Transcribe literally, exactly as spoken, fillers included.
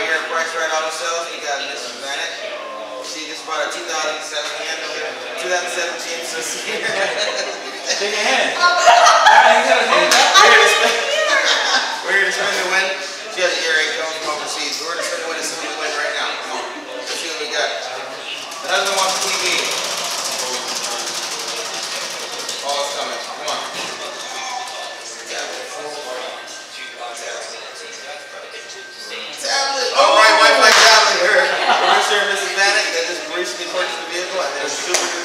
right here at Price Right Auto Sales, we got Missus Vanek. See, this is about a two thousand seventeen, twenty seventeen, so see here. Shake your hand. He's got his hand up. We're here to spin the win. She has an earring coming from overseas. We're going to spin the win and spin the win right now. Come on. Let's see what we got. The husband wants T V. Oh, it's coming. Come on. Tablet. All right, Wi-Fi tablet here. For Mister and Missus Vanek that just recently purchased the vehicle and they're super